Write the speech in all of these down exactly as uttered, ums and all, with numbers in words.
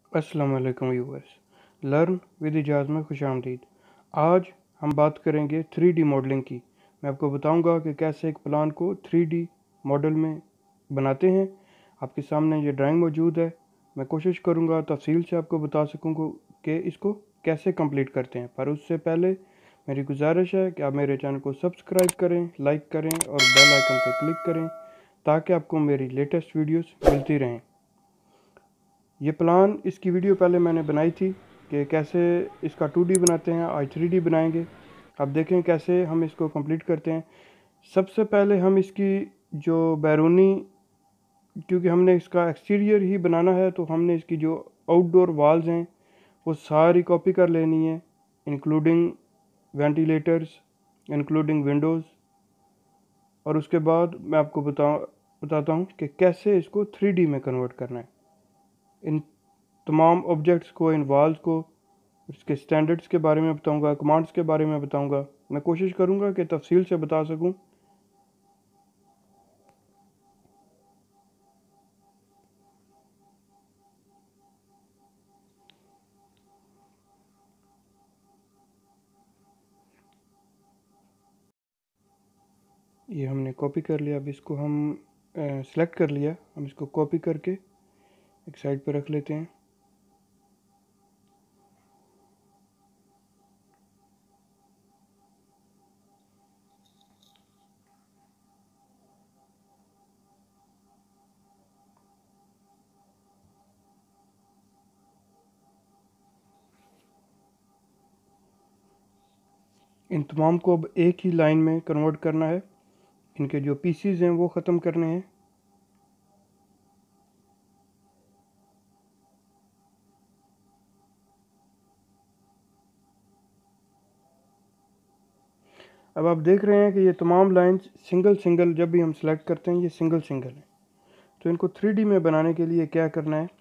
अस्सलाम वालेकुम viewers, learn with Ejaz में खुशामदीद। आज हम बात करेंगे थ्री डी मॉडलिंग की। मैं आपको बताऊंगा कि कैसे एक प्लान को थ्री डी मॉडल में बनाते हैं। आपके सामने ये ड्राइंग मौजूद है। मैं कोशिश करूंगा तफसील से आपको बता सकूंगा कि इसको कैसे कंप्लीट करते हैं, पर उससे पहले मेरी गुजारिश है कि आप मेरे चैनल को सब्सक्राइब करें, लाइक करें और बेल आइकन पर क्लिक करें ताकि आपको मेरी लेटेस्ट वीडियोस मिलती रहें। ये प्लान, इसकी वीडियो पहले मैंने बनाई थी कि कैसे इसका टू डी बनाते हैं, आज थ्री डी बनाएंगे। आप देखें कैसे हम इसको कंप्लीट करते हैं। सबसे पहले हम इसकी जो बैरूनी, क्योंकि हमने इसका एक्सटीरियर ही बनाना है, तो हमने इसकी जो आउटडोर वॉल्स हैं वो सारी कॉपी कर लेनी है, इंक्लूडिंग वेंटिलेटर्स, इंक्लूडिंग विंडोज़। और उसके बाद मैं आपको बता बताता हूँ कि कैसे इसको थ्री डी में कन्वर्ट करना है। इन तमाम ऑब्जेक्ट्स को, इन वॉल्स को, इसके स्टैंडर्ड्स के बारे में बताऊंगा, कमांड्स के बारे में बताऊंगा। मैं कोशिश करूंगा कि तफसील से बता सकूं। ये हमने कॉपी कर लिया। अब इसको हम सेलेक्ट कर लिया, हम इसको कॉपी करके एक साइड पर रख लेते हैं। इन तमाम को अब एक ही लाइन में कन्वर्ट करना है। इनके जो पीसीज हैं वो ख़त्म करने हैं। अब आप देख रहे हैं कि ये तमाम लाइंस सिंगल सिंगल, जब भी हम सेलेक्ट करते हैं ये सिंगल सिंगल है। तो इनको थ्री डी में बनाने के लिए क्या करना है,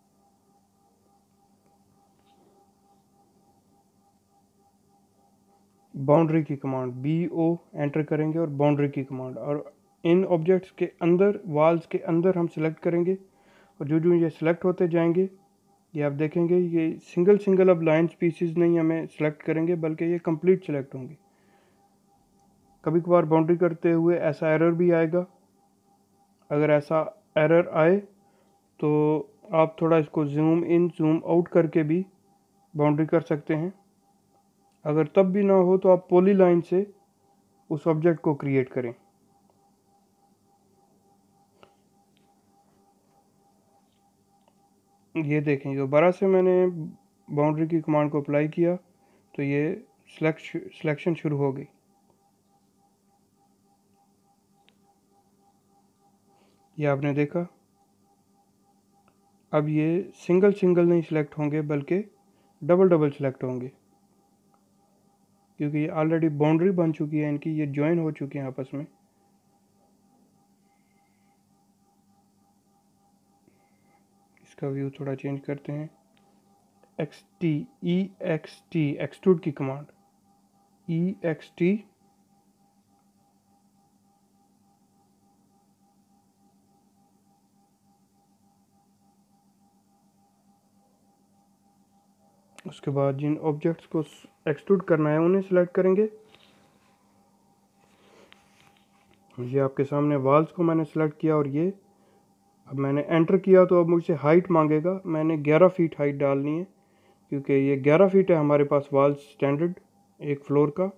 बाउंड्री की कमांड बी ओ एंटर करेंगे और बाउंड्री की कमांड, और इन ऑब्जेक्ट्स के अंदर, वॉल्स के अंदर हम सेलेक्ट करेंगे। और जो जो ये सिलेक्ट होते जाएंगे, ये आप देखेंगे ये सिंगल सिंगल अब लाइन्स पीसीज नहीं हमें सेलेक्ट करेंगे, बल्कि ये कंप्लीट सेलेक्ट होंगे। कभी कभार बाउंड्री करते हुए ऐसा एरर भी आएगा। अगर ऐसा एरर आए तो आप थोड़ा इसको जूम इन जूम आउट करके भी बाउंड्री कर सकते हैं। अगर तब भी ना हो तो आप पॉली लाइन से उस ऑब्जेक्ट को क्रिएट करें। ये देखें, दोबारा से मैंने बाउंड्री की कमांड को अप्लाई किया तो ये सिलेक्ट सिलेक्शन शुरू हो गई। ये आपने देखा। अब ये सिंगल सिंगल नहीं सिलेक्ट होंगे, बल्कि डबल डबल सिलेक्ट होंगे, क्योंकि ये ऑलरेडी बाउंड्री बन चुकी है इनकी, ये ज्वाइन हो चुके हैं आपस में। इसका व्यू थोड़ा चेंज करते हैं। X T E X T extrude की कमांड, ई एक्स टी उसके बाद जिन ऑब्जेक्ट्स को एक्सट्रूड करना है उन्हें सिलेक्ट करेंगे। ये आपके सामने वॉल्स को मैंने सेलेक्ट किया और ये अब मैंने एंटर किया तो अब मुझसे हाइट मांगेगा। मैंने ग्यारह फीट हाइट डालनी है, क्योंकि ये ग्यारह फीट है हमारे पास वॉल स्टैंडर्ड एक फ्लोर का।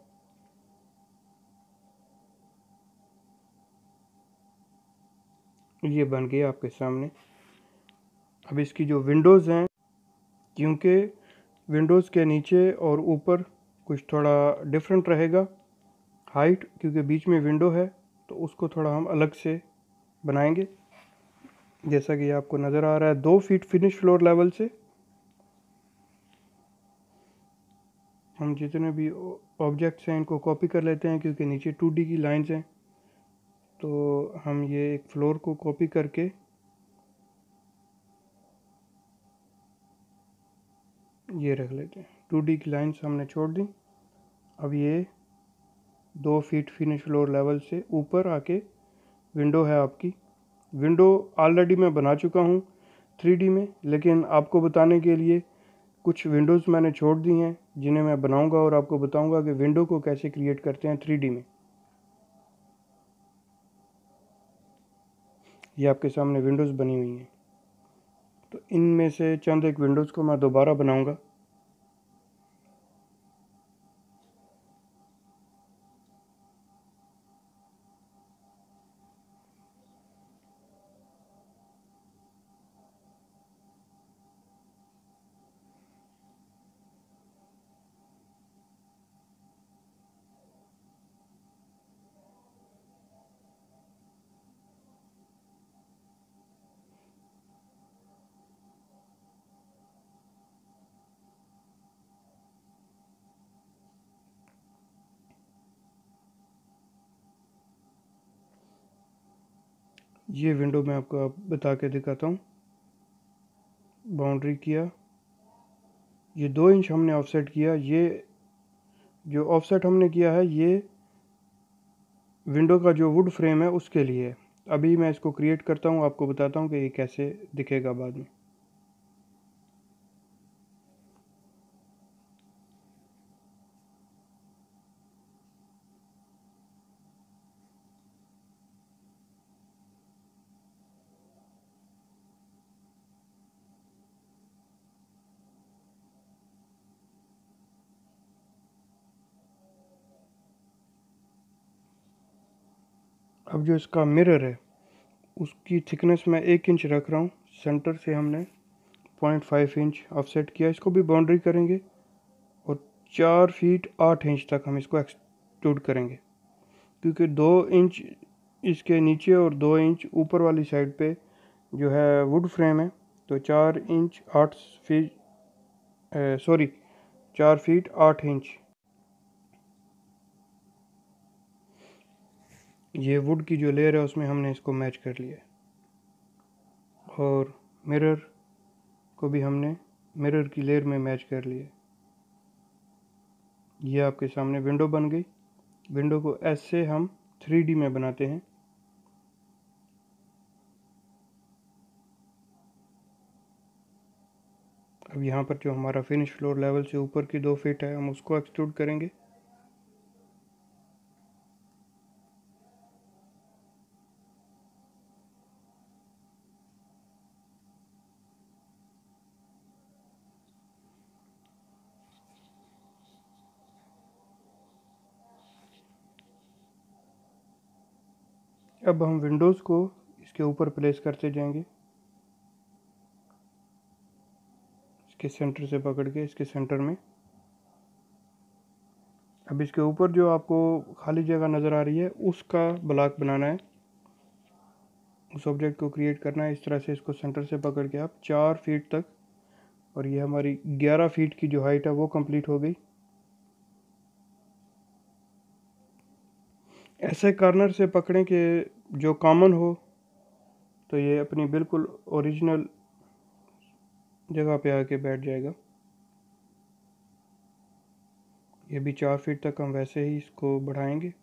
ये बन गया आपके सामने। अब इसकी जो विंडोज़ हैं, क्योंकि विंडोज़ के नीचे और ऊपर कुछ थोड़ा डिफरेंट रहेगा हाइट, क्योंकि बीच में विंडो है, तो उसको थोड़ा हम अलग से बनाएंगे। जैसा कि आपको नज़र आ रहा है, दो फीट फिनिश फ्लोर लेवल से हम जितने भी ऑब्जेक्ट्स हैं इनको कॉपी कर लेते हैं, क्योंकि नीचे टू डी की लाइंस हैं। तो हम ये एक फ्लोर को कॉपी करके ये रख लेते हैं। टू डी की लाइंस हमने छोड़ दी। अब ये दो फीट फिनिश फ्लोर लेवल से ऊपर आके विंडो है आपकी। विंडो ऑलरेडी मैं बना चुका हूँ। थ्री डी में, लेकिन आपको बताने के लिए कुछ विंडोज़ मैंने छोड़ दी हैं जिन्हें मैं बनाऊंगा और आपको बताऊंगा कि विंडो को कैसे क्रिएट करते हैं थ्री डी में। ये आपके सामने विंडोज़ बनी हुई हैं, तो इनमें से चंद एक विंडोज़ को मैं दोबारा बनाऊंगा। ये विंडो मैं आपको अब बता के दिखाता हूँ। बाउंड्री किया, ये दो इंच हमने ऑफसेट किया। ये जो ऑफसेट हमने किया है ये विंडो का जो वुड फ्रेम है उसके लिए है। अभी मैं इसको क्रिएट करता हूँ, आपको बताता हूँ कि ये कैसे दिखेगा बाद में। अब जो इसका मिरर है उसकी थिकनेस मैं एक इंच रख रहा हूँ। सेंटर से हमने पॉइंट फाइव इंच ऑफसेट किया। इसको भी बाउंड्री करेंगे और चार फीट आठ इंच तक हम इसको एक्सट्रूड करेंगे, क्योंकि दो इंच इसके नीचे और दो इंच ऊपर वाली साइड पे जो है वुड फ्रेम है, तो चार इंच आठ फीट सॉरी चार फीट आठ इंच ये वुड की जो लेयर है उसमें हमने इसको मैच कर लिया है। और मिरर को भी हमने मिरर की लेयर में मैच कर लिया। ये आपके सामने विंडो बन गई। विंडो को ऐसे हम थ्री डी में बनाते हैं। अब यहाँ पर जो हमारा फिनिश फ्लोर लेवल से ऊपर की दो फीट है हम उसको एक्सट्रूड करेंगे। अब हम विंडोज़ को इसके ऊपर प्लेस करते जाएंगे, इसके सेंटर से पकड़ के इसके सेंटर में। अब इसके ऊपर जो आपको खाली जगह नज़र आ रही है उसका ब्लॉक बनाना है, उस ऑब्जेक्ट को क्रिएट करना है। इस तरह से इसको सेंटर से पकड़ के आप चार फीट तक, और ये हमारी ग्यारह फीट की जो हाइट है वो कंप्लीट हो गई। ऐसे कॉर्नर से पकड़ें कि जो कॉमन हो, तो ये अपनी बिल्कुल ओरिजिनल जगह पे आके बैठ जाएगा। ये भी चार फीट तक हम वैसे ही इसको बढ़ाएंगे।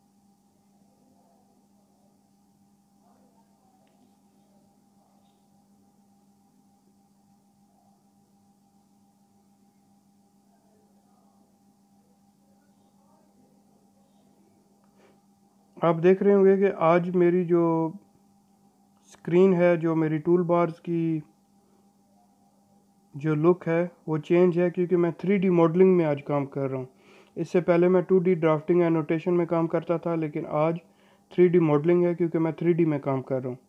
आप देख रहे होंगे कि आज मेरी जो स्क्रीन है, जो मेरी टूल बार्स की जो लुक है वो चेंज है, क्योंकि मैं थ्री डी मॉडलिंग में आज काम कर रहा हूँ। इससे पहले मैं टू डी ड्राफ्टिंग एनोटेशन में काम करता था, लेकिन आज थ्री डी मॉडलिंग है क्योंकि मैं थ्री डी में काम कर रहा हूँ।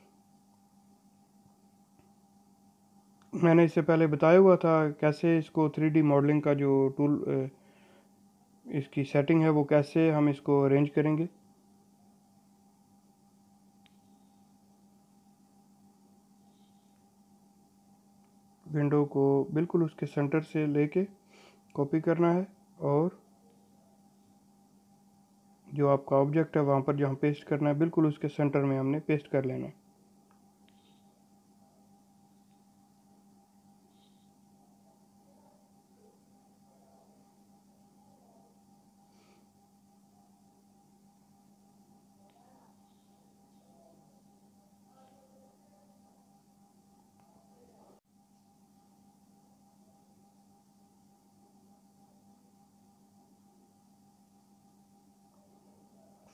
मैंने इससे पहले बताया हुआ था कैसे इसको थ्री डी मॉडलिंग का जो टूल इसकी सेटिंग है वो कैसे हम इसको अरेंज करेंगे। विंडो को बिल्कुल उसके सेंटर से लेके कॉपी करना है, और जो आपका ऑब्जेक्ट है वहाँ पर जहाँ पेस्ट करना है बिल्कुल उसके सेंटर में हमने पेस्ट कर लेना है।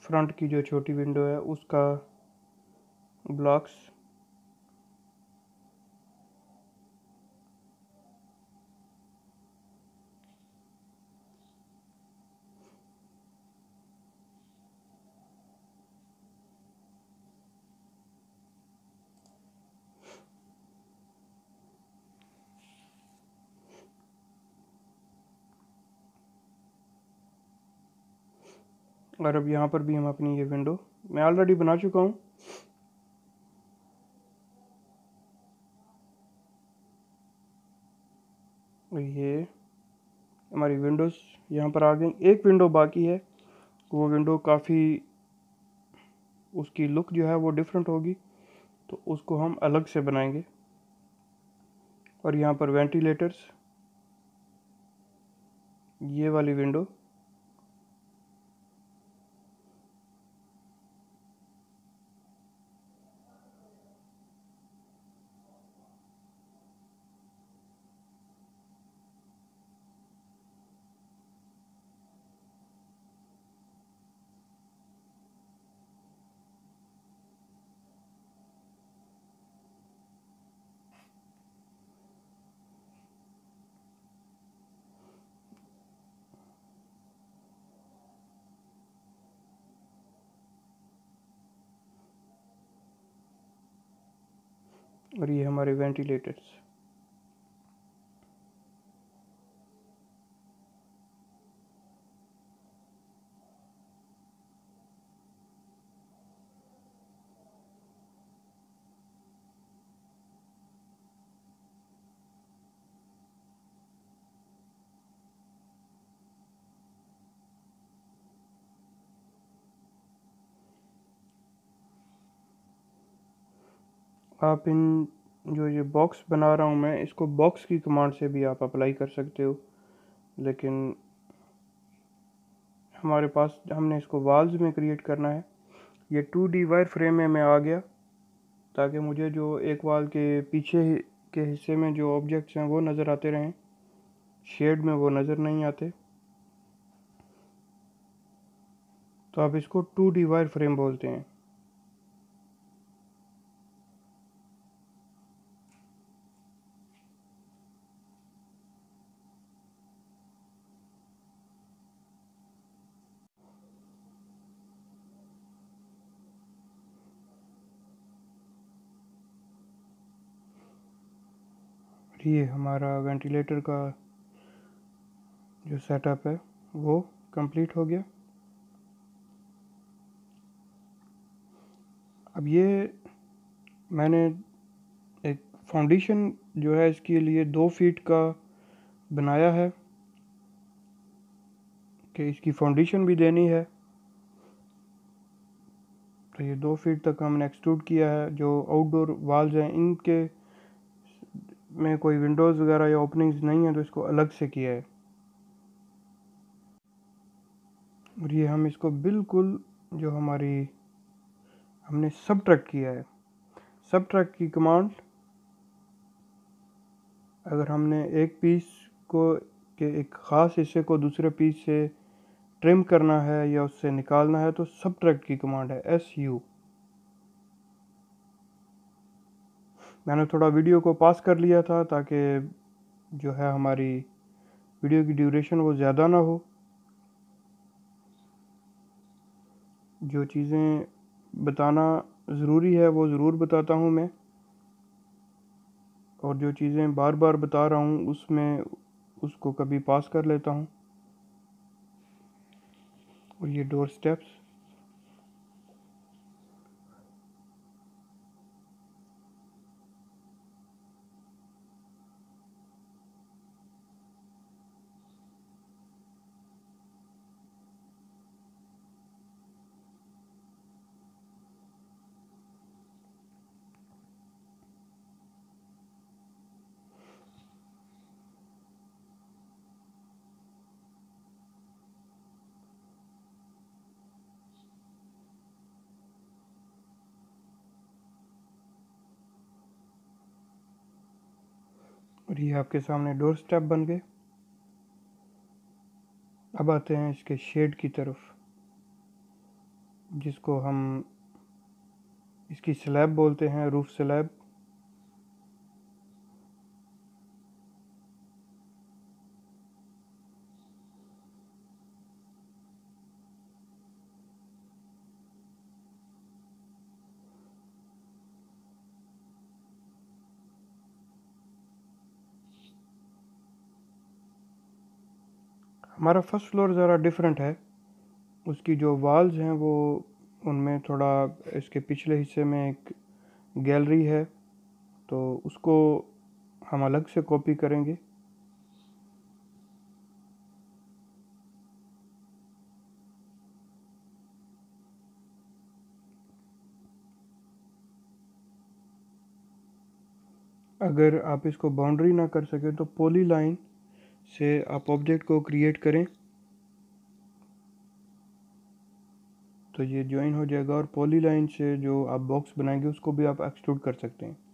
फ्रंट की जो छोटी विंडो है उसका ब्लॉक्स। और अब यहाँ पर भी हम अपनी ये विंडो मैं ऑलरेडी बना चुका हूँ। ये हमारी विंडोज़ यहाँ पर आ गई। एक विंडो बाकी है, वो विंडो काफ़ी उसकी लुक जो है वो डिफरेंट होगी, तो उसको हम अलग से बनाएंगे। और यहाँ पर वेंटिलेटर्स, ये वाली विंडो, और ये हमारे वेंटिलेटर्स। आप इन जो ये बॉक्स बना रहा हूँ मैं, इसको बॉक्स की कमांड से भी आप अप्लाई कर सकते हो, लेकिन हमारे पास हमने इसको वाल्स में क्रिएट करना है। ये टू डी वायर फ्रेम में मैं आ गया, ताकि मुझे जो एक वाल के पीछे के हिस्से में जो ऑब्जेक्ट्स हैं वो नज़र आते रहें, शेड में वो नज़र नहीं आते। तो आप इसको टू डी वायर फ्रेम बोलते हैं। ये हमारा वेंटिलेटर का जो सेटअप है वो कंप्लीट हो गया। अब ये मैंने एक फाउंडेशन जो है इसके लिए दो फीट का बनाया है कि इसकी फाउंडेशन भी देनी है। तो ये दो फीट तक हमने एक्सट्रूड किया है। जो आउटडोर वाल्स हैं इनके में कोई विंडोज़ वगैरह या ओपनिंग्स नहीं है, तो इसको अलग से किया है। और ये हम इसको बिल्कुल जो हमारी हमने सब ट्रैक किया है, सब ट्रैक की कमांड, अगर हमने एक पीस को के एक ख़ास हिस्से को दूसरे पीस से ट्रिम करना है या उससे निकालना है, तो सब ट्रैक की कमांड है एस यू। मैंने थोड़ा वीडियो को पास कर लिया था ताकि जो है हमारी वीडियो की ड्यूरेशन वो ज़्यादा ना हो। जो चीज़ें बताना ज़रूरी है वो ज़रूर बताता हूँ मैं, और जो चीज़ें बार बार बता रहा हूँ उसमें उसको कभी पास कर लेता हूँ। और ये डोर स्टेप्स, और ये आपके सामने डोर स्टेप बन गए। अब आते हैं इसके शेड की तरफ। जिसको हम इसकी स्लैब बोलते हैं, रूफ स्लैब। हमारा फर्स्ट फ्लोर ज़रा डिफरेंट है। उसकी जो वॉल्स हैं वो उनमें थोड़ा इसके पिछले हिस्से में एक गैलरी है, तो उसको हम अलग से कॉपी करेंगे। अगर आप इसको बाउंड्री ना कर सकें तो पॉली लाइन से आप ऑब्जेक्ट को क्रिएट करें तो ये ज्वाइन हो जाएगा, और पॉली लाइन से जो आप बॉक्स बनाएंगे उसको भी आप एक्सट्रूड कर सकते हैं।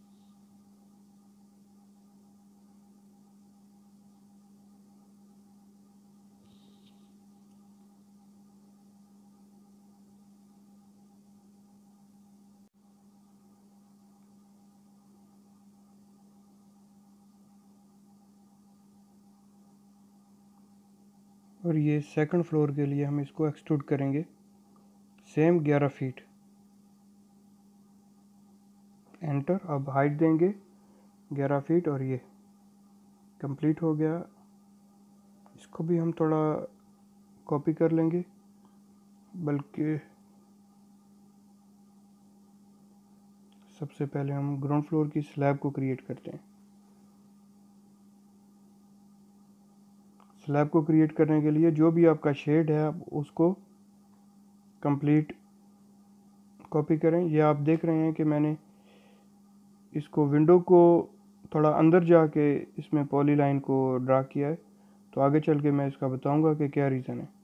और ये सेकंड फ्लोर के लिए हम इसको एक्सट्रूड करेंगे सेम ग्यारह फीट। एंटर। अब हाइट देंगे ग्यारह फीट और ये कंप्लीट हो गया। इसको भी हम थोड़ा कॉपी कर लेंगे, बल्कि सबसे पहले हम ग्राउंड फ्लोर की स्लैब को क्रिएट करते हैं। स्लैब को क्रिएट करने के लिए जो भी आपका शेड है आप उसको कंप्लीट कॉपी करें। ये आप देख रहे हैं कि मैंने इसको विंडो को थोड़ा अंदर जाके इसमें पॉली लाइन को ड्रा किया है, तो आगे चल के मैं इसका बताऊंगा कि क्या रीज़न है।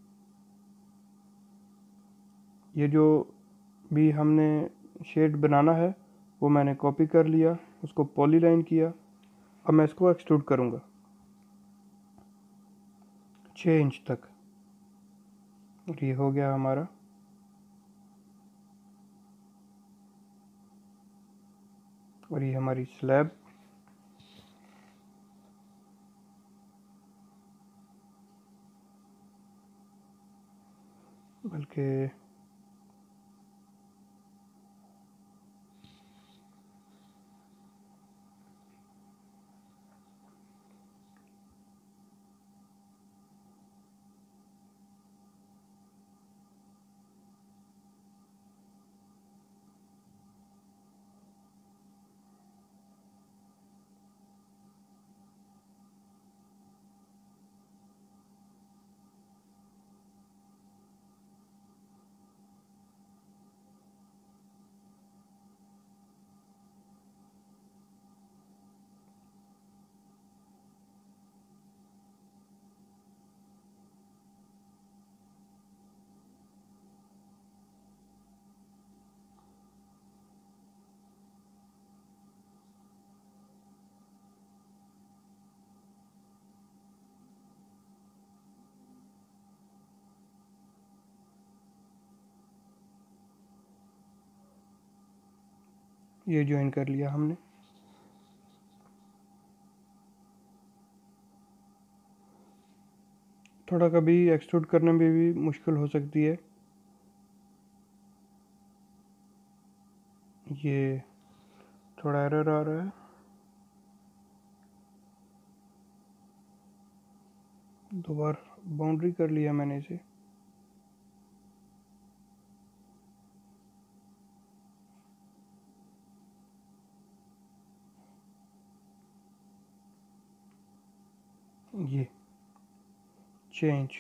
ये जो भी हमने शेड बनाना है वो मैंने कॉपी कर लिया, उसको पॉली लाइन किया। अब मैं इसको एक्सट्रूड करूंगा छः इंच तक, और ये हो गया हमारा। और ये हमारी स्लैब। बल्कि ये ज्वाइन कर लिया हमने। थोड़ा कभी एक्सट्रूड करने में भी मुश्किल हो सकती है। ये थोड़ा एरर आ रहा है, दो बार बाउंड्री कर लिया मैंने इसे। ये चेंज,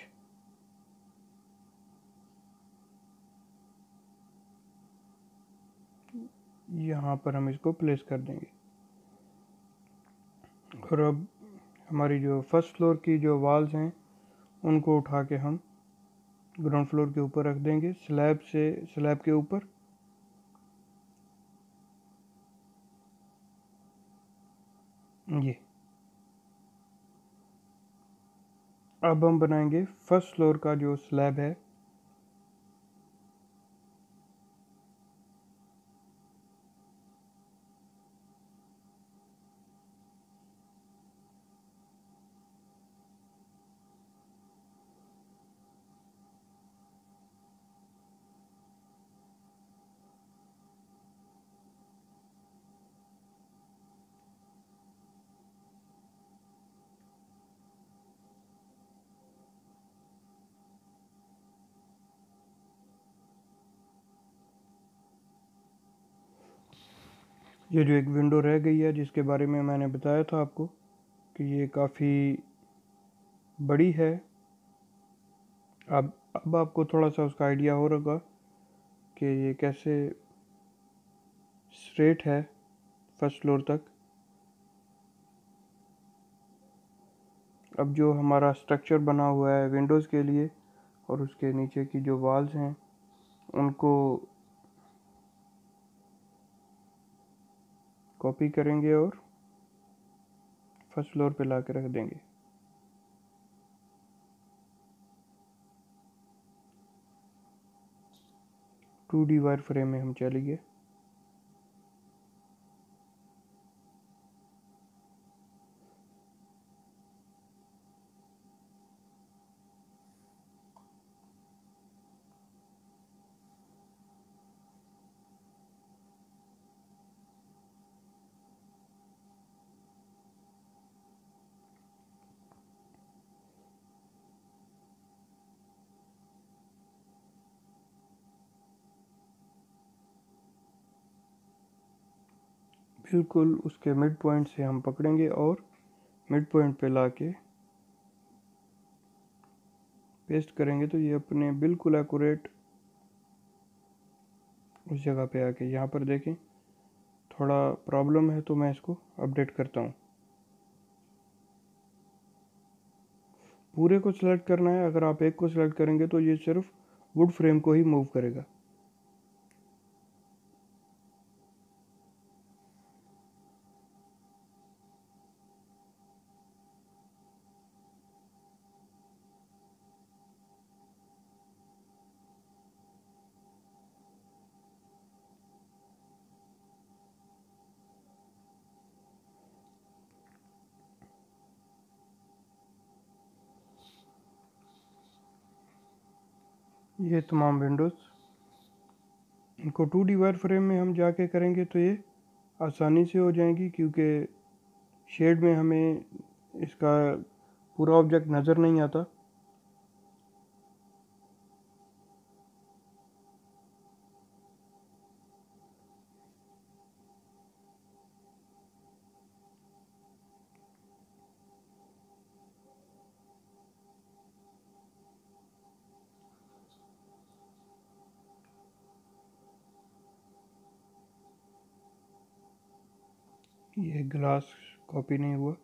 यहाँ पर हम इसको प्लेस कर देंगे। और अब हमारी जो फर्स्ट फ्लोर की जो वॉल्स हैं उनको उठा के हम ग्राउंड फ्लोर के ऊपर रख देंगे, स्लैब से स्लैब के ऊपर। ये अब हम बनाएंगे फर्स्ट फ्लोर का जो स्लैब है। ये जो एक विंडो रह गई है जिसके बारे में मैंने बताया था आपको कि ये काफ़ी बड़ी है, अब अब आपको थोड़ा सा उसका आइडिया हो होगा कि ये कैसे स्ट्रेट है फर्स्ट फ्लोर तक। अब जो हमारा स्ट्रक्चर बना हुआ है विंडोज़ के लिए और उसके नीचे की जो वॉल्स हैं उनको कॉपी करेंगे और फर्स्ट फ्लोर पे ला के रख देंगे। टू डी वायर फ्रेम में हम चले गए। बिल्कुल उसके मिड पॉइंट से हम पकड़ेंगे और मिड पॉइंट पे लाके पेस्ट करेंगे तो ये अपने बिल्कुल एक्यूरेट उस जगह पे आके, यहाँ पर देखें थोड़ा प्रॉब्लम है तो मैं इसको अपडेट करता हूँ। पूरे को सिलेक्ट करना है, अगर आप एक को सिलेक्ट करेंगे तो ये सिर्फ वुड फ्रेम को ही मूव करेगा। ये तमाम विंडोज़, इनको टू डी वायर फ्रेम में हम जाके करेंगे तो ये आसानी से हो जाएंगी, क्योंकि शेड में हमें इसका पूरा ऑब्जेक्ट नज़र नहीं आता। ये ग्लास कॉपी नहीं हुआ।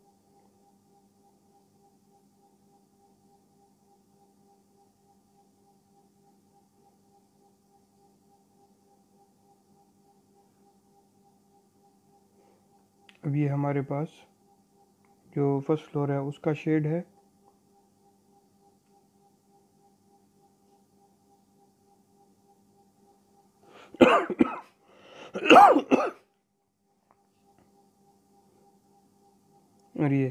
अब ये हमारे पास जो फर्स्ट फ्लोर है उसका शेड है। और ये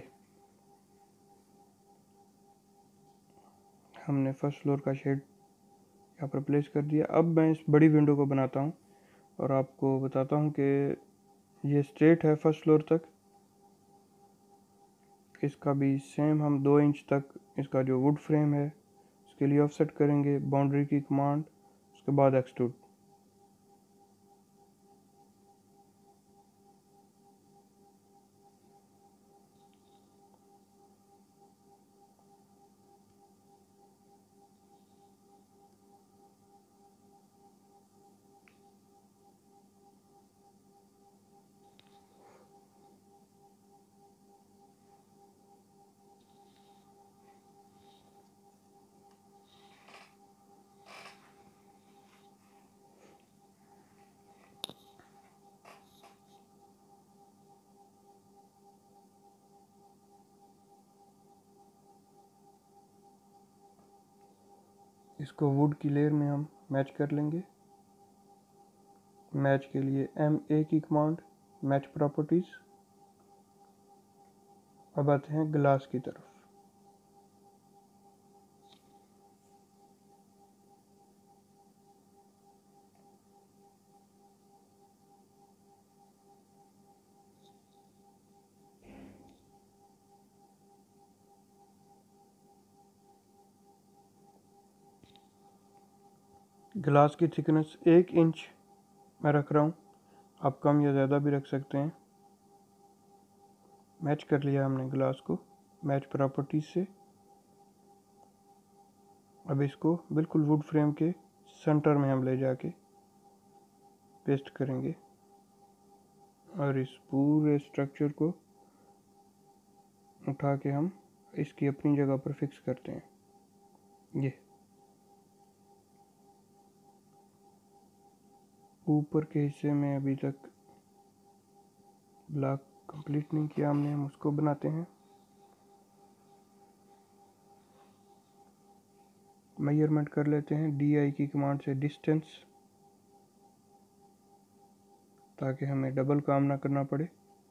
हमने फर्स्ट फ्लोर का शेड यहाँ पर प्लेस कर दिया। अब मैं इस बड़ी विंडो को बनाता हूँ और आपको बताता हूँ कि ये स्ट्रेट है फर्स्ट फ्लोर तक। इसका भी सेम हम दो इंच तक इसका जो वुड फ्रेम है उसके लिए ऑफसेट करेंगे, बाउंड्री की कमांड, उसके बाद एक्सट्रूड। इसको वुड की लेयर में हम मैच कर लेंगे। मैच के लिए एम ए की कमांड, मैच प्रॉपर्टीज। अब आते हैं ग्लास की तरफ। ग्लास की थिकनेस एक इंच मैं रख रहा हूँ। आप कम या ज़्यादा भी रख सकते हैं। मैच कर लिया हमने ग्लास को मैच प्रॉपर्टीज से। अब इसको बिल्कुल वुड फ्रेम के सेंटर में हम ले जाके पेस्ट करेंगे और इस पूरे स्ट्रक्चर को उठा के हम इसकी अपनी जगह पर फिक्स करते हैं। ये ऊपर के हिस्से में अभी तक ब्लॉक कंप्लीट नहीं किया हमने, हम उसको बनाते हैं। मेजरमेंट कर लेते हैं डी आई की कमांड से डिस्टेंस, ताकि हमें डबल काम ना करना पड़े।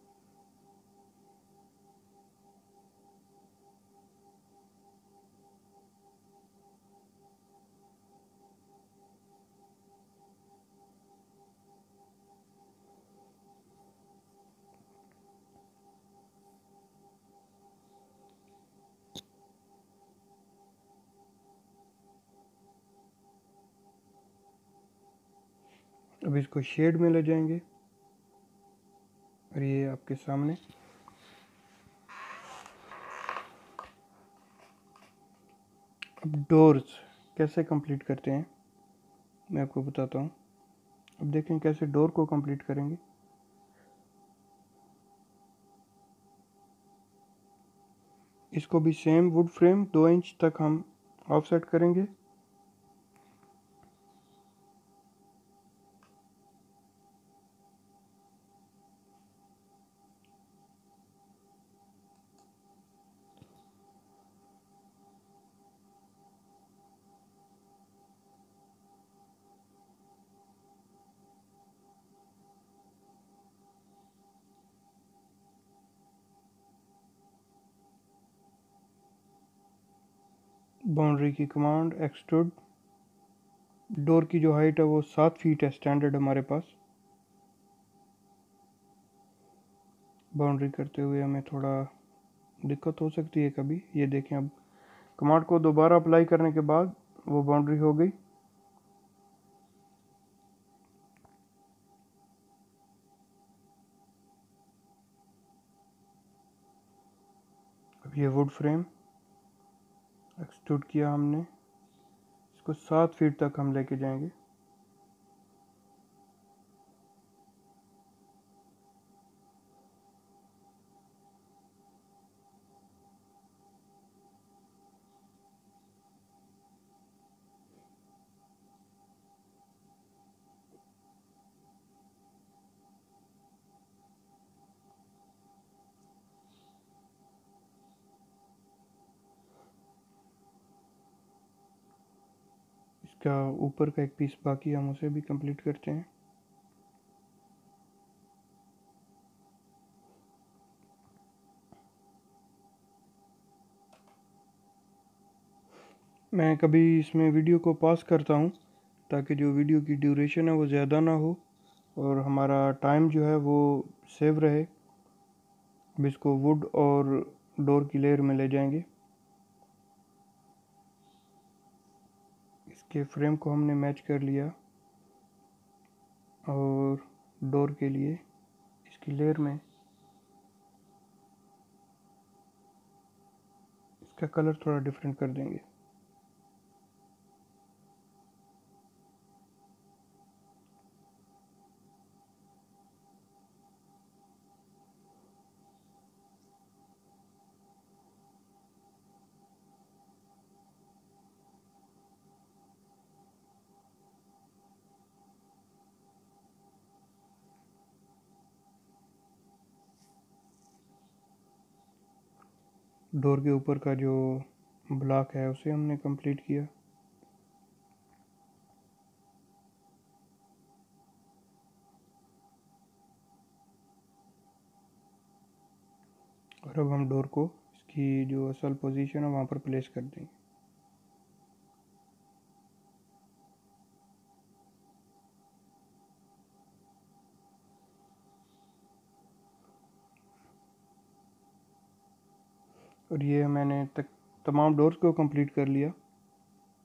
अब इसको शेड में ले जाएंगे और ये आपके सामने अब डोर्स कैसे कंप्लीट करते हैं मैं आपको बताता हूँ। अब देखें कैसे डोर को कंप्लीट करेंगे। इसको भी सेम वुड फ्रेम दो इंच तक हम ऑफसेट करेंगे। बाउंड्री की कमांड एक्सट्रूड। डोर की जो हाइट है वो सात फीट है स्टैंडर्ड हमारे पास। बाउंड्री करते हुए हमें थोड़ा दिक्कत हो सकती है कभी। ये देखें, अब कमांड को दोबारा अप्लाई करने के बाद वो बाउंड्री हो गई। अब ये वुड फ्रेम एक्सट्रूड किया हमने, इसको सात फीट तक हम लेके जाएंगे। इसका ऊपर का एक पीस बाकी, हम उसे भी कंप्लीट करते हैं। मैं कभी इसमें वीडियो को पॉज करता हूँ ताकि जो वीडियो की ड्यूरेशन है वो ज़्यादा ना हो और हमारा टाइम जो है वो सेव रहे। अब इसको वुड और डोर की लेयर में ले जाएंगे। इसके फ्रेम को हमने मैच कर लिया और डोर के लिए इसकी लेयर में इसका कलर थोड़ा डिफरेंट कर देंगे। डोर के ऊपर का जो ब्लॉक है उसे हमने कंप्लीट किया। और अब हम डोर को इसकी जो असल पोजीशन है वहाँ पर प्लेस कर देंगे। और ये मैंने तक तमाम डोर्स को कंप्लीट कर लिया।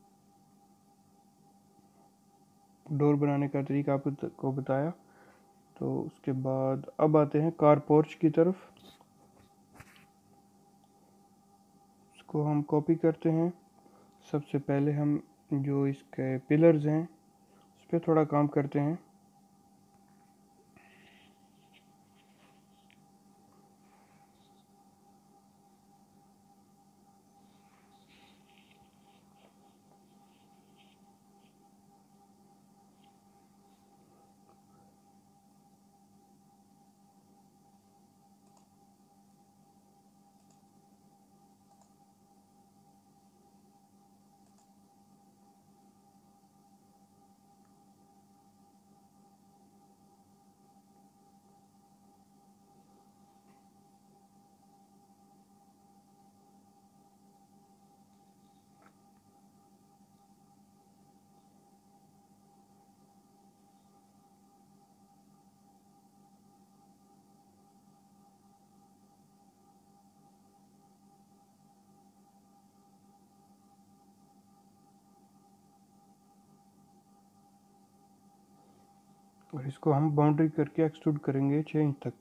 डोर बनाने का तरीका आपको बताया। तो उसके बाद अब आते हैं कार पोर्च की तरफ। इसको हम कॉपी करते हैं। सबसे पहले हम जो इसके पिलर्स हैं उस पर थोड़ा काम करते हैं। और इसको हम बाउंड्री करके एक्सट्रूड करेंगे छः इंच तक।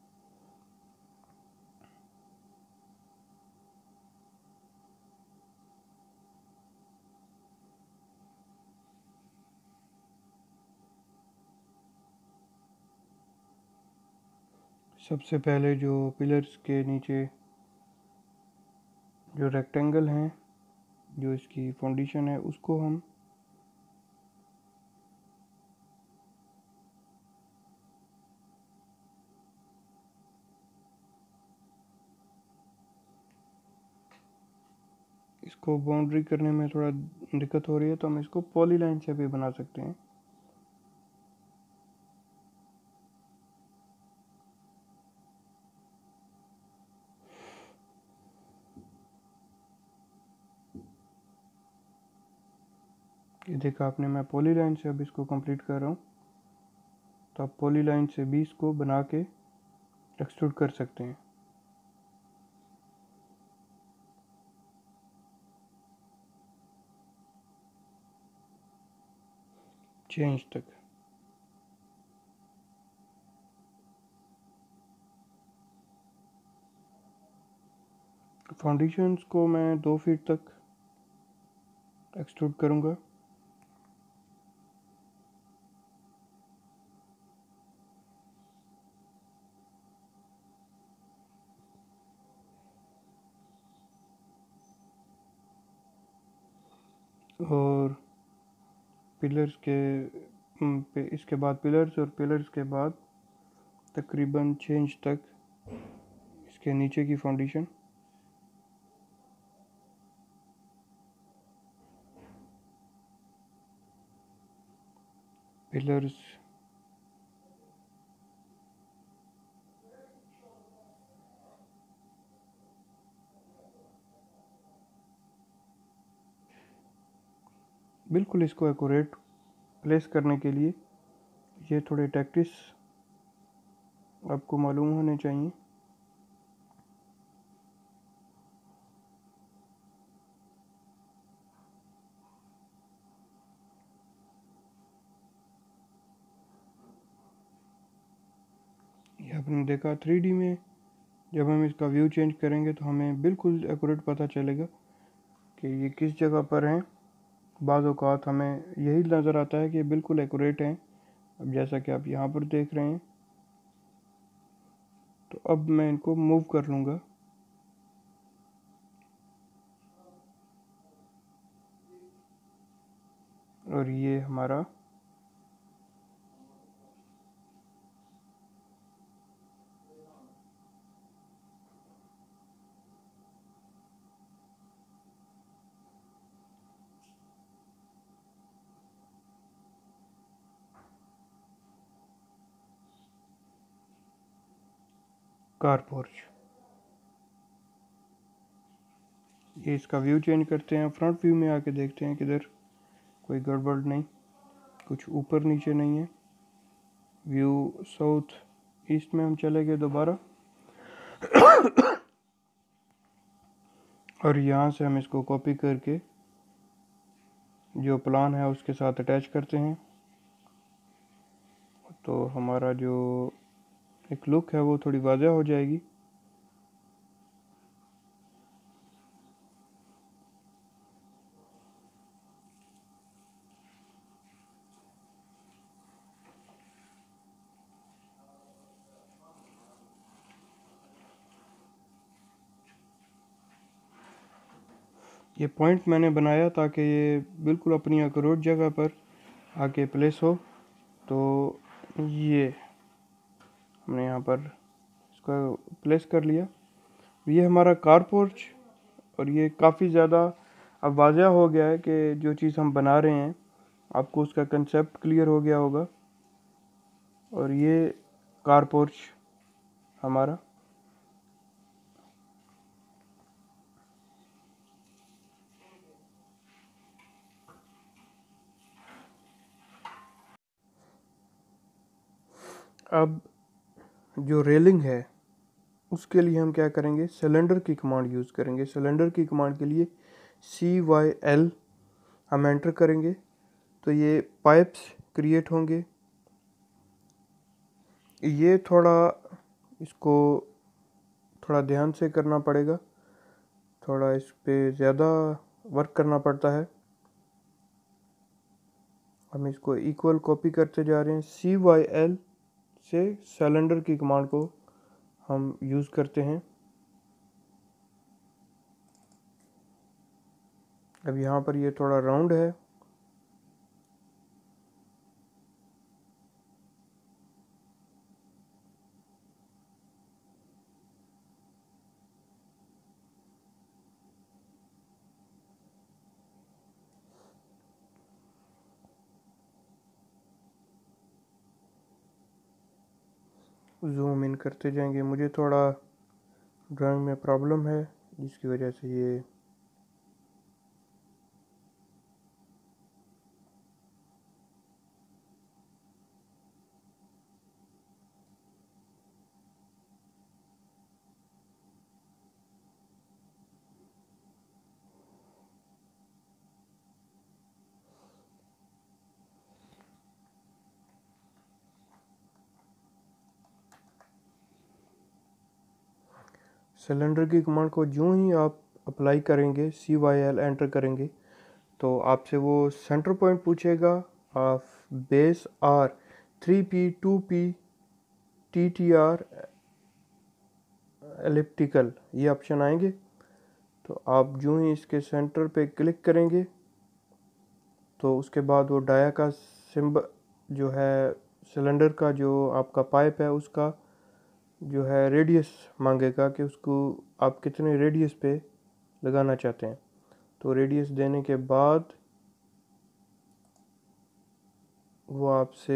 सबसे पहले जो पिलर्स के नीचे जो रेक्टेंगल हैं, जो इसकी फाउंडेशन है, उसको हम इसको बाउंड्री करने में थोड़ा दिक्कत हो रही है, तो हम इसको पॉलीलाइन से भी बना सकते हैं। ये देखा आपने, मैं पॉलीलाइन से अब इसको कंप्लीट कर रहा हूँ। तो आप पॉलीलाइन से भी इसको बना के एक्सट्रूड कर सकते हैं छः इंच तक। फाउंडेशंस को मैं दो फीट तक एक्सट्रूड करूँगा। और पिलर्स के पे इसके बाद पिलर्स और पिलर्स के बाद तकरीबन छः इंच तक इसके नीचे की फाउंडेशन। पिलर्स बिल्कुल इसको एक्यूरेट प्लेस करने के लिए ये थोड़े टैक्टिस आपको मालूम होने चाहिए। ये आपने देखा थ्री डी में जब हम इसका व्यू चेंज करेंगे तो हमें बिल्कुल एक्यूरेट पता चलेगा कि ये किस जगह पर हैं। बाज़ औक़ात हमें यही नज़र आता है कि बिल्कुल एक्यूरेट हैं। अब जैसा कि आप यहाँ पर देख रहे हैं, तो अब मैं इनको मूव कर लूँगा। और ये हमारा कार पोर्च। ये इसका व्यू चेंज करते हैं। फ्रंट व्यू में आके देखते हैं किधर कोई गड़बड़ नहीं, कुछ ऊपर नीचे नहीं है। व्यू साउथ ईस्ट में हम चले गए दोबारा और यहाँ से हम इसको कॉपी करके जो प्लान है उसके साथ अटैच करते हैं। तो हमारा जो एक लुक है वो थोड़ी वाज़ेह हो जाएगी। ये पॉइंट मैंने बनाया ताकि ये बिल्कुल अपनी अक्यूरेट जगह पर आके प्लेस हो। तो ये हमने यहाँ पर इसको प्लेस कर लिया। ये हमारा कार पोर्च, और ये काफ़ी ज़्यादा अब वाज़ेह हो गया है कि जो चीज़ हम बना रहे हैं आपको उसका कंसेप्ट क्लियर हो गया होगा। और ये कार पोर्च हमारा। अब जो रेलिंग है उसके लिए हम क्या करेंगे, सिलेंडर की कमांड यूज़ करेंगे। सिलेंडर की कमांड के लिए सी वाई एल हम एंटर करेंगे तो ये पाइप्स क्रिएट होंगे। ये थोड़ा इसको थोड़ा ध्यान से करना पड़ेगा, थोड़ा इस पे ज़्यादा वर्क करना पड़ता है। हम इसको इक्वल कॉपी करते जा रहे हैं। सी वाई एल से सिलेंडर की कमांड को हम यूज़ करते हैं। अब यहाँ पर ये थोड़ा राउंड है, जूम इन करते जाएंगे। मुझे थोड़ा ड्राइंग में प्रॉब्लम है जिसकी वजह से ये सिलेंडर की कमांड को जो ही आप अप्लाई करेंगे, सी वाई एल एंटर करेंगे तो आपसे वो सेंटर पॉइंट पूछेगा of base R three P two P T T R elliptical, ये ऑप्शन आएंगे। तो आप जो ही इसके सेंटर पे क्लिक करेंगे तो उसके बाद वो डाया का सिंबल जो है, सिलेंडर का जो आपका पाइप है उसका जो है रेडियस मांगेगा कि उसको आप कितने रेडियस पे लगाना चाहते हैं। तो रेडियस देने के बाद वो आपसे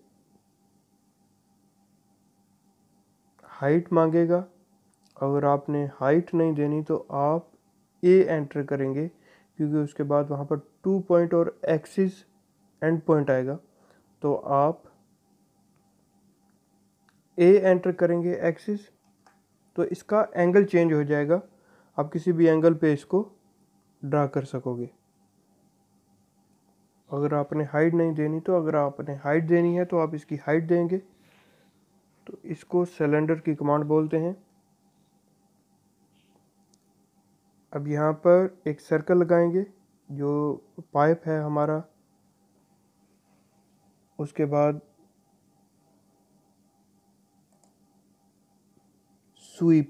हाइट मांगेगा। अगर आपने हाइट नहीं देनी तो आप ए एंटर करेंगे, क्योंकि उसके बाद वहाँ पर टू पॉइंट और एक्सिस एंड पॉइंट आएगा। तो आप ए एंटर करेंगे एक्सिस, तो इसका एंगल चेंज हो जाएगा। आप किसी भी एंगल पे इसको ड्रा कर सकोगे। अगर आपने हाइट नहीं देनी तो अगर आपने हाइट देनी है तो आप इसकी हाइट देंगे। तो इसको सिलेंडर की कमांड बोलते हैं। अब यहाँ पर एक सर्कल लगाएंगे जो पाइप है हमारा, उसके बाद स्वीप,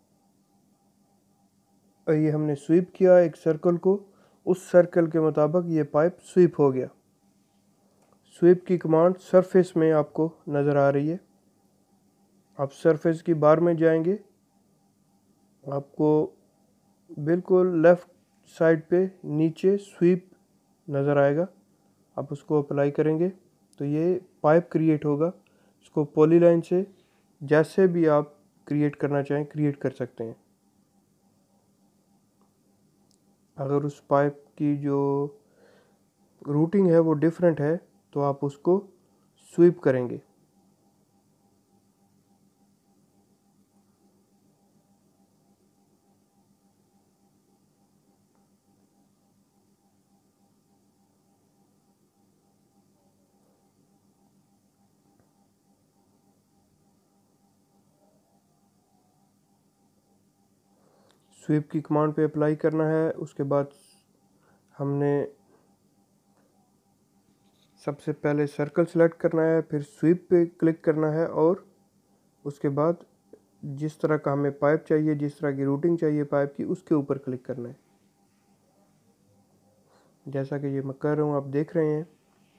और ये हमने स्वीप किया एक सर्कल को, उस सर्कल के मुताबिक ये पाइप स्वीप हो गया। स्वीप की कमांड सरफेस में आपको नज़र आ रही है। आप सरफेस की बार में जाएंगे, आपको बिल्कुल लेफ़्ट साइड पे नीचे स्वीप नज़र आएगा। आप उसको अप्लाई करेंगे तो ये पाइप क्रिएट होगा। इसको पॉलीलाइन से जैसे भी आप क्रिएट करना चाहें क्रिएट कर सकते हैं। अगर उस पाइप की जो रूटिंग है वो डिफरेंट है तो आप उसको स्वीप करेंगे। स्वीप की कमांड पे अप्लाई करना है। उसके बाद हमने सबसे पहले सर्कल सेलेक्ट करना है, फिर स्वीप पे क्लिक करना है और उसके बाद जिस तरह का हमें पाइप चाहिए, जिस तरह की रूटिंग चाहिए पाइप की, उसके ऊपर क्लिक करना है। जैसा कि ये मैं कर रहा हूँ, आप देख रहे हैं।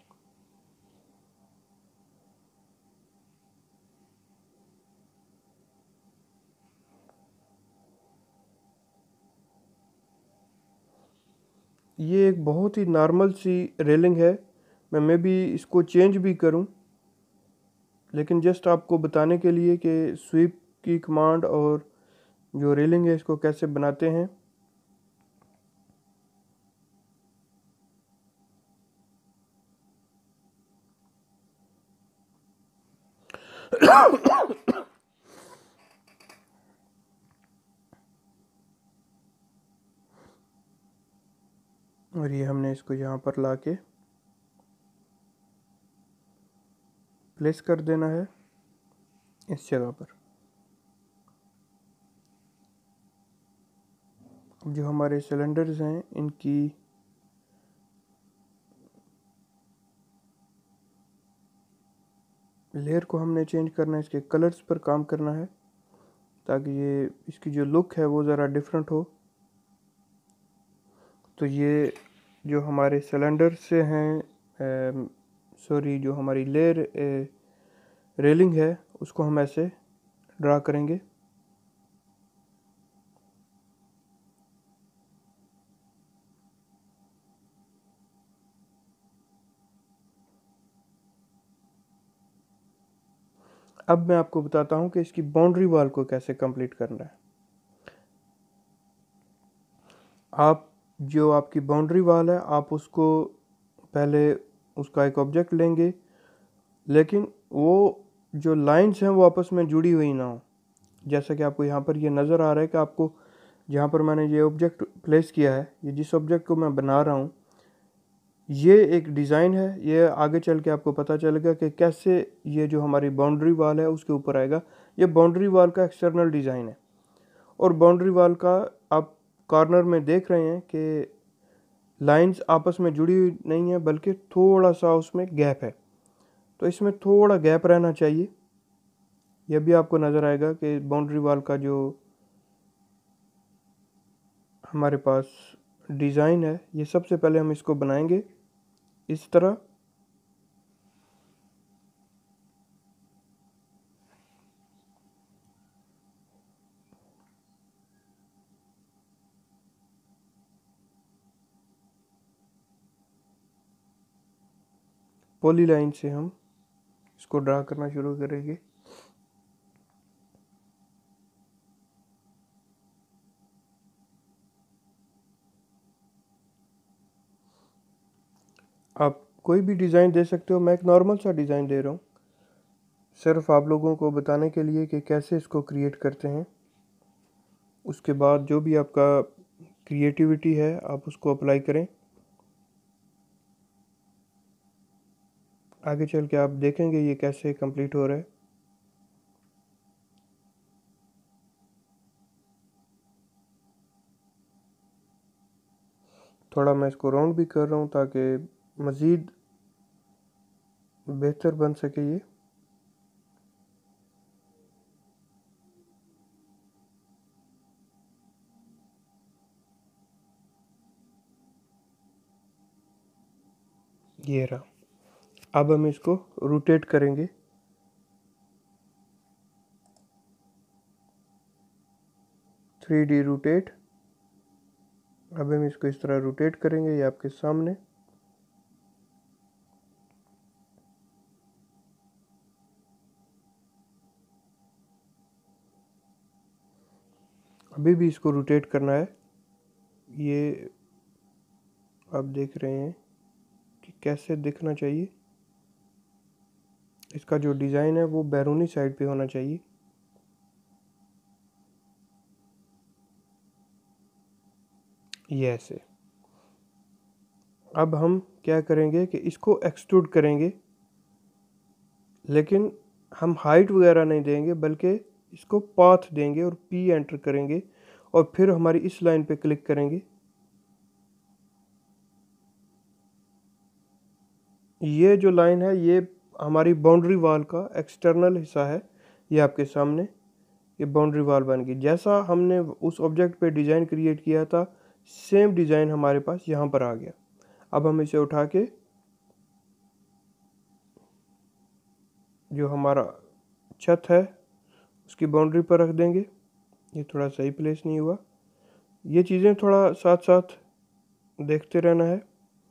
ये एक बहुत ही नॉर्मल सी रेलिंग है। मैं मे भी इसको चेंज भी करूं, लेकिन जस्ट आपको बताने के लिए कि स्वीप की कमांड और जो रेलिंग है इसको कैसे बनाते हैं। और ये हमने इसको यहाँ पर लाके प्लेस कर देना है इस जगह पर। जो हमारे सिलेंडर्स हैं इनकी लेयर को हमने चेंज करना है, इसके कलर्स पर काम करना है ताकि ये इसकी जो लुक है वो ज़रा डिफरेंट हो। तो ये जो हमारे सिलेंडर से हैं, सॉरी जो हमारी लेयर रेलिंग है उसको हम ऐसे ड्रा करेंगे। अब मैं आपको बताता हूँ कि इसकी बाउंड्री वॉल को कैसे कंप्लीट करना है। आप जो आपकी बाउंड्री वॉल है आप उसको पहले उसका एक ऑब्जेक्ट लेंगे, लेकिन वो जो लाइंस हैं वो आपस में जुड़ी हुई ना हो। जैसा कि आपको यहाँ पर ये नज़र आ रहा है कि आपको जहाँ पर मैंने ये ऑब्जेक्ट प्लेस किया है, ये जिस ऑब्जेक्ट को मैं बना रहा हूँ, ये एक डिज़ाइन है। ये आगे चल के आपको पता चलेगा कि कैसे ये जो हमारी बाउंड्री वॉल है उसके ऊपर आएगा। ये बाउंड्री वॉल का एक्सटर्नल डिज़ाइन है और बाउंड्री वॉल का आप कॉर्नर में देख रहे हैं कि लाइंस आपस में जुड़ी हुई नहीं है, बल्कि थोड़ा सा उसमें गैप है। तो इसमें थोड़ा गैप रहना चाहिए। यह भी आपको नज़र आएगा कि बाउंड्री वॉल का जो हमारे पास डिज़ाइन है, ये सबसे पहले हम इसको बनाएंगे इस तरह। पॉली लाइन से हम इसको ड्रा करना शुरू करेंगे। आप कोई भी डिज़ाइन दे सकते हो, मैं एक नॉर्मल सा डिज़ाइन दे रहा हूँ सिर्फ आप लोगों को बताने के लिए कि कैसे इसको क्रिएट करते हैं। उसके बाद जो भी आपका क्रिएटिविटी है आप उसको अप्लाई करें। आगे चल के आप देखेंगे ये कैसे कंप्लीट हो रहा है। थोड़ा मैं इसको राउंड भी कर रहा हूँ ताकि मज़ीद बेहतर बन सके ये। ये रहा। अब हम इसको रोटेट करेंगे। Three D rotate. अब हम इसको इस तरह रोटेट करेंगे, ये आपके सामने। अभी भी इसको रोटेट करना है। ये आप देख रहे हैं कि कैसे दिखना चाहिए। इसका जो डिज़ाइन है वो बैरूनी साइड पे होना चाहिए। ये ऐसे। अब हम क्या करेंगे कि इसको एक्सट्रूड करेंगे, लेकिन हम हाइट वगैरह नहीं देंगे बल्कि इसको पाथ देंगे और पी एंटर करेंगे और फिर हमारी इस लाइन पे क्लिक करेंगे। ये जो लाइन है ये हमारी बाउंड्री वॉल का एक्सटर्नल हिस्सा है। ये आपके सामने ये बाउंड्री वॉल बन गई। जैसा हमने उस ऑब्जेक्ट पे डिज़ाइन क्रिएट किया था सेम डिज़ाइन हमारे पास यहाँ पर आ गया। अब हम इसे उठा के जो हमारा छत है उसकी बाउंड्री पर रख देंगे। ये थोड़ा सही प्लेस नहीं हुआ। ये चीज़ें थोड़ा साथ साथ देखते रहना है।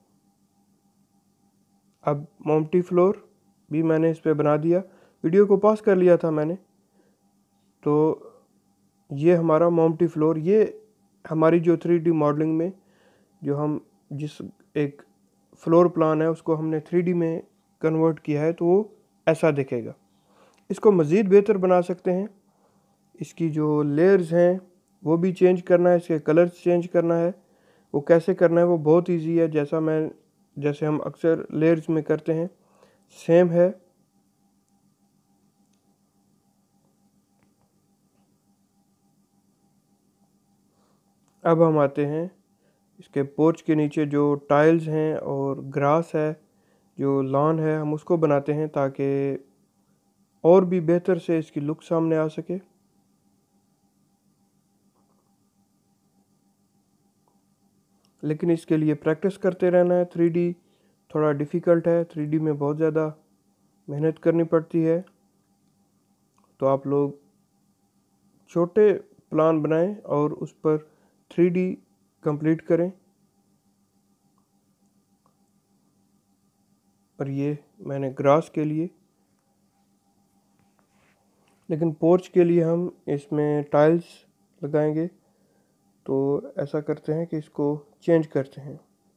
अब मोमटी फ्लोर भी मैंने इस पर बना दिया। वीडियो को पॉज कर लिया था मैंने। तो ये हमारा मोमटी फ्लोर, ये हमारी जो थ्री डी मॉडलिंग में जो हम जिस एक फ्लोर प्लान है उसको हमने थ्री डी में कन्वर्ट किया है तो वो ऐसा दिखेगा। इसको मज़ीद बेहतर बना सकते हैं। इसकी जो लेयर्स हैं वो भी चेंज करना है, इसके कलर्स चेंज करना है। वो कैसे करना है वो बहुत इजी है, जैसा मैं जैसे हम अक्सर लेयर्स में करते हैं सेम है। अब हम आते हैं इसके पोर्च के नीचे जो टाइल्स हैं और ग्रास है, जो लॉन है, हम उसको बनाते हैं ताकि और भी बेहतर से इसकी लुक सामने आ सके। लेकिन इसके लिए प्रैक्टिस करते रहना है। थ्री डी थोड़ा डिफ़िकल्ट है, थ्री डी में बहुत ज़्यादा मेहनत करनी पड़ती है। तो आप लोग छोटे प्लान बनाएं और उस पर थ्री डी कंप्लीट करें। और ये मैंने ग्रास के लिए, लेकिन पोर्च के लिए हम इसमें टाइल्स लगाएंगे। तो ऐसा करते हैं कि इसको चेंज करते हैं।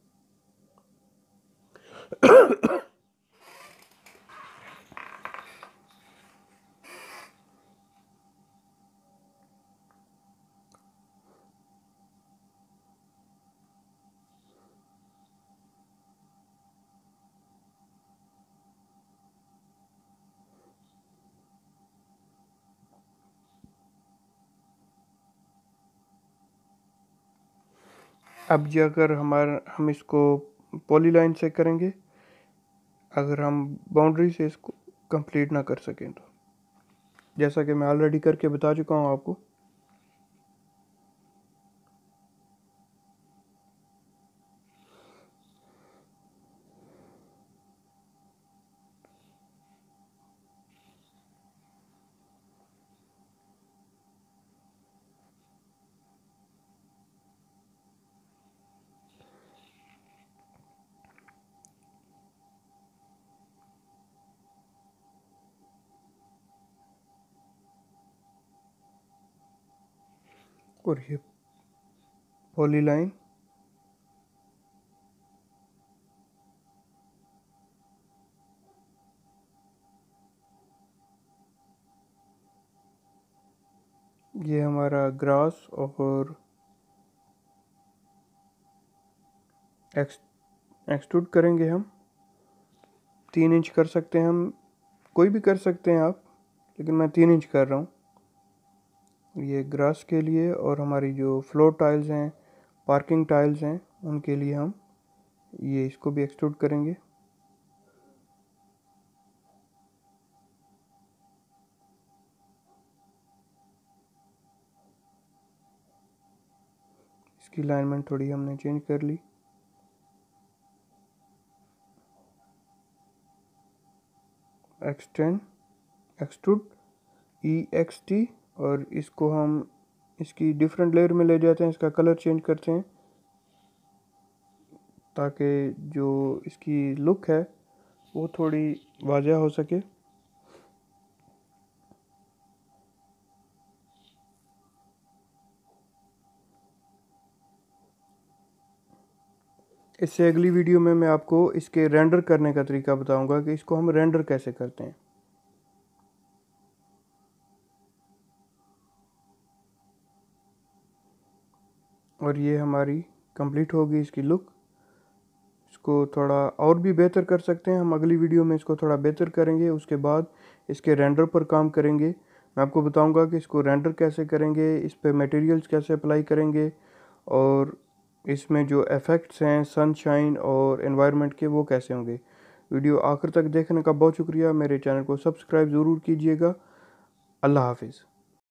अब जी अगर हमारा हम इसको पॉलीलाइन से करेंगे, अगर हम बाउंड्री से इसको कंप्लीट ना कर सकें तो, जैसा कि मैं ऑलरेडी करके बता चुका हूँ आपको। और ये पॉलीलाइन ये हमारा ग्रास और एक्स एक्सट्रूड करेंगे हम। तीन इंच कर सकते हैं हम, कोई भी कर सकते हैं आप, लेकिन मैं तीन इंच कर रहा हूँ ये ग्रास के लिए। और हमारी जो फ्लोर टाइल्स हैं, पार्किंग टाइल्स हैं, उनके लिए हम ये इसको भी एक्सट्रूड करेंगे। इसकी अलाइनमेंट थोड़ी हमने चेंज कर ली। Extend, extrude, E X T, और इसको हम इसकी डिफरेंट लेयर में ले जाते हैं, इसका कलर चेंज करते हैं ताकि जो इसकी लुक है वो थोड़ी वाज़ह हो सके। इससे अगली वीडियो में मैं आपको इसके रेंडर करने का तरीका बताऊंगा कि इसको हम रेंडर कैसे करते हैं। और ये हमारी कंप्लीट होगी इसकी लुक। इसको थोड़ा और भी बेहतर कर सकते हैं हम, अगली वीडियो में इसको थोड़ा बेहतर करेंगे। उसके बाद इसके रेंडर पर काम करेंगे मैं आपको बताऊंगा कि इसको रेंडर कैसे करेंगे, इस पे मटेरियल्स कैसे अप्लाई करेंगे और इसमें जो इफ़ेक्ट्स हैं सनशाइन और एनवायरनमेंट के वो कैसे होंगे। वीडियो आखिर तक देखने का बहुत शुक्रिया। मेरे चैनल को सब्सक्राइब ज़रूर कीजिएगा। अल्लाह हाफिज़।